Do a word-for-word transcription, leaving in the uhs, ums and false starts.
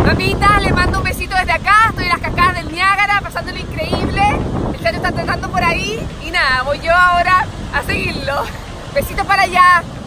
Mamita, le mando un besito desde acá. Estoy en las cascadas del Niágara, pasándolo increíble. El Chacho está tratando por ahí. Y nada, voy yo ahora a seguirlo. Besitos para allá.